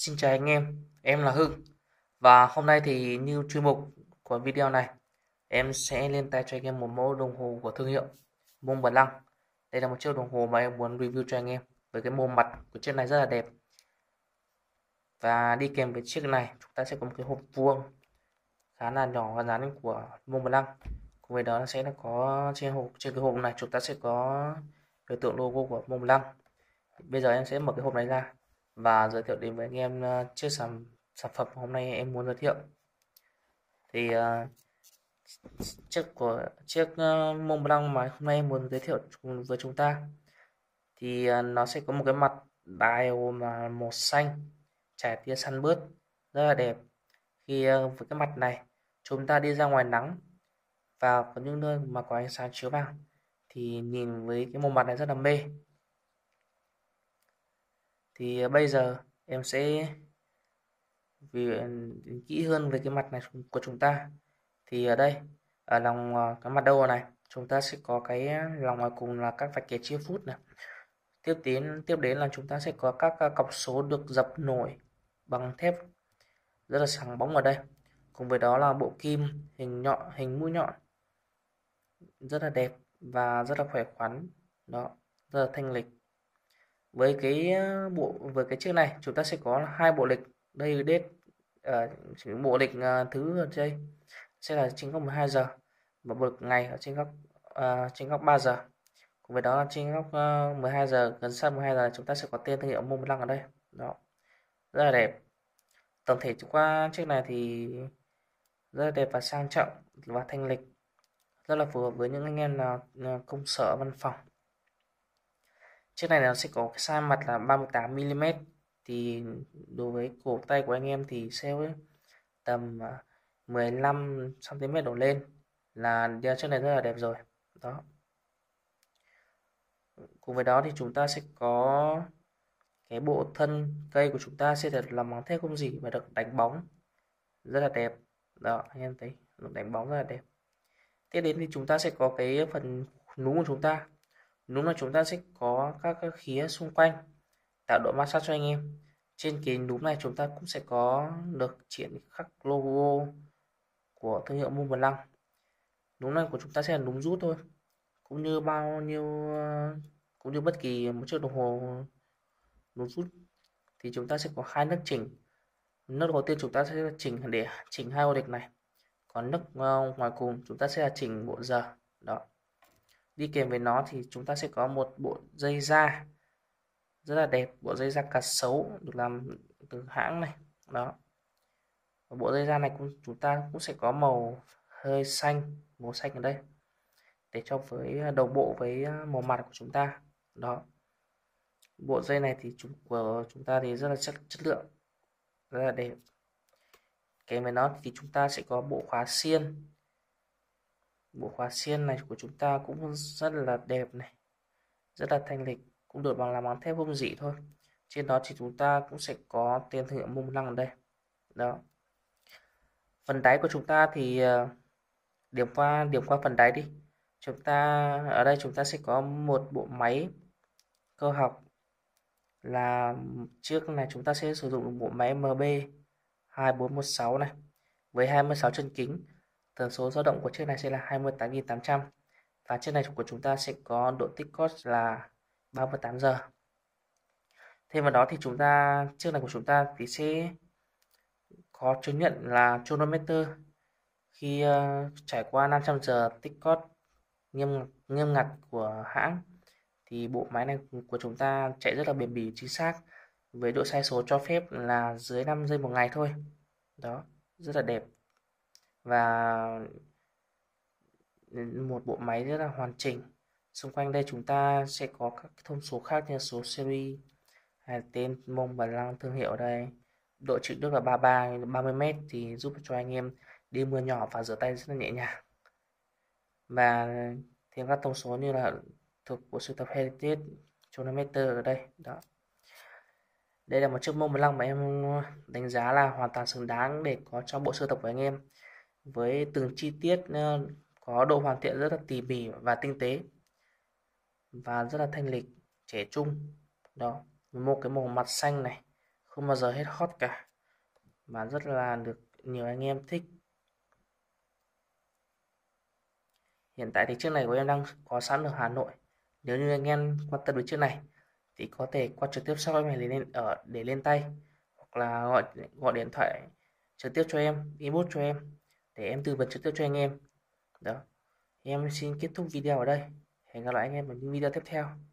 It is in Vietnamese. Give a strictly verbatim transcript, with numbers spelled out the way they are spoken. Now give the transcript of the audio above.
Xin chào anh em, em là Hưng và hôm nay thì như chuyên mục của video này em sẽ lên tay cho anh em một mẫu đồng hồ của thương hiệu Mont Blanc. Đây là một chiếc đồng hồ mà em muốn review cho anh em với cái mô mặt của chiếc này rất là đẹp, và đi kèm với chiếc này chúng ta sẽ có một cái hộp vuông khá là nhỏ và dán của Mont Blanc. Cùng với đó nó sẽ là có trên hộp trên cái hộp này chúng ta sẽ có biểu tượng logo của Mont Blanc. Bây giờ em sẽ mở cái hộp này ra và giới thiệu đến với anh em ờ, chiếc sản sản phẩm hôm nay em muốn giới thiệu. Thì uh, chiếc của chiếc uh, Mont Blanc mà hôm nay em muốn giới thiệu chung- với chúng ta thì uh, nó sẽ có một cái mặt dial mà màu xanh trải tia săn bớt rất là đẹp. Khi uh, với cái mặt này chúng ta đi ra ngoài nắng và có những nơi mà có ánh sáng chiếu vào thì nhìn với cái màu mặt này rất là mê. Thì uh, bây giờ em sẽ vì ờ, kỹ hơn về cái mặt này của chúng ta. Thì ở đây ở lòng ờ, cái mặt đầu này chúng ta sẽ có cái lòng ngoài cùng là các vạch kẻ chia phút này. Tiếp đến tiếp đến là chúng ta sẽ có các ờ, cọc số được dập nổi bằng thép rất là sáng bóng ở đây. Cùng với đó là bộ kim hình nhọn, hình mũi nhọn rất là đẹp và rất là khỏe khoắn. Đó, rất là thanh lịch. Với cái ờ, bộ với cái chiếc này chúng ta sẽ có hai bộ lịch đây date. Ờ, bộ lịch ờ, thứ ở đây sẽ là trên góc mười hai giờ và bộ lịch ngày ở trên góc ờ, trên góc ba giờ. Cùng với đó là trên góc uh, mười hai giờ, gần sát mười hai giờ chúng ta sẽ có tên thương hiệu Mont Blanc ở đây. Đó, rất là đẹp. Tổng thể qua chiếc này thì rất là đẹp và sang trọng và thanh lịch, rất là phù hợp với những anh em nào ờ, công sở văn phòng. Chiếc này nó sẽ có cái size mặt là ba mươi tám mi li mét, thì đối với cổ tay của anh em thì sẽ tầm à, mười lăm xăng ti mét đổ lên là đeo chiếc này rất là đẹp rồi. Đó. Cùng với đó thì chúng ta sẽ có cái bộ thân cây của chúng ta sẽ được làm bằng thép không rỉ và được đánh bóng rất là đẹp. Đó, anh em thấy được đánh bóng rất là đẹp. Tiếp đến thì chúng ta sẽ có cái phần núm của chúng ta. Núm là chúng ta sẽ có các cái khía xung quanh tạo độ ma sát cho anh em. Trên cái núm này chúng ta cũng sẽ có được triển khắc logo của thương hiệu Mont Blanc. Núm này của chúng ta sẽ là núm rút thôi, cũng như bao nhiêu ờ, cũng như bất kỳ một chiếc đồng hồ núm rút thì chúng ta sẽ có hai nấc chỉnh. Nấc đầu tiên chúng ta sẽ chỉnh để chỉnh hai ô lịch này, còn nấc ờ, ngoài cùng chúng ta sẽ là chỉnh bộ giờ. Đó, đi kèm với nó thì chúng ta sẽ có một bộ dây da rất là đẹp, bộ dây da cá sấu được làm từ hãng này. Đó, và bộ dây da này cũng chúng ta cũng sẽ có màu hơi xanh, màu xanh ở đây để cho với đầu bộ với màu mặt của chúng ta. Đó, bộ dây này thì chúng của chúng ta thì rất là chất chất lượng, rất là đẹp. Kèm với nó thì chúng ta sẽ có bộ khóa xiên. Bộ khóa xiên này của chúng ta cũng rất là đẹp này, rất là thanh lịch, cũng được bằng làm bằng thép không rỉ thôi. Trên đó thì chúng ta cũng sẽ có tên thương hiệu Mont Blanc ở đây. Đó, phần đáy của chúng ta thì ờ, điểm qua điểm qua phần đáy đi. Chúng ta ở đây chúng ta sẽ có một bộ máy cơ học, là trước này chúng ta sẽ sử dụng bộ máy em bê hai bốn một sáu này với hai mươi sáu chân kính. Tần số dao động của chiếc này sẽ là hai mươi tám nghìn tám trăm và chiếc này của chúng ta sẽ có độ tích cót là ba mươi tám giờ. Thêm vào đó thì chúng ta chiếc này của chúng ta thì sẽ có chứng nhận là chronometer. Khi uh, trải qua năm trăm giờ tích cót nghiêm nghiêm ngặt của hãng thì bộ máy này của chúng ta chạy rất là bền bỉ, chính xác, với độ sai số cho phép là dưới năm giây một ngày thôi. Đó, rất là đẹp và một bộ máy rất là hoàn chỉnh. Xung quanh đây chúng ta sẽ có các thông số khác như số series hay tên Mont Blanc thương hiệu ở đây. Độ chịu nước là ba mươi ba ba mươi mét thì giúp cho anh em đi mưa nhỏ và rửa tay rất là nhẹ nhàng. Và thêm các thông số như là thuộc bộ sưu tập Heritage chronometer ở đây. Đó, đây là một chiếc Mont Blanc mà em đánh giá là hoàn toàn xứng đáng để có trong bộ sưu tập của anh em, với từng chi tiết có độ hoàn thiện rất là tỉ mỉ và tinh tế và rất là thanh lịch, trẻ trung. Đó, một cái màu mặt xanh này không bao giờ hết hot cả, mà rất là được nhiều anh em thích. Hiện tại thì chiếc này của em đang có sẵn ở Hà Nội. Nếu như anh em quan tâm đến chiếc này thì có thể qua trực tiếp shop em này để lên ở để lên tay, hoặc là gọi gọi điện thoại trực tiếp cho em, inbox cho em để em tư vấn trực tiếp cho anh em. Đó. Em xin kết thúc video ở đây. Hẹn gặp lại anh em ở những video tiếp theo.